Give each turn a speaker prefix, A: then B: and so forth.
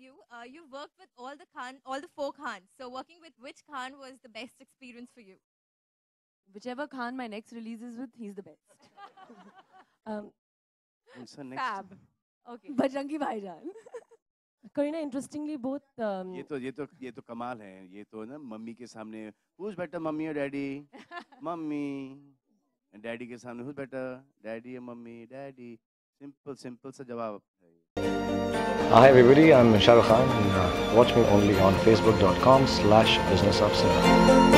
A: you. You've worked with all the four Khans. So working with which Khan was the best experience for you?
B: Whichever Khan my next release is with, he's the best.
C: What's her next?
B: Fab.
A: Okay.
B: Bajrangi Bhaijaan.
D: Kareena, interestingly, both.
C: ये तो कमाल है. ये तो ना mummy के सामने who's better, mommy or daddy? Mummy. And daddy के सामने who's better, daddy or mummy? Daddy. Simple सा जवाब.
E: Hi everybody, I'm Shah Rukh Khan. Watch me only on facebook.com/businessofcinema.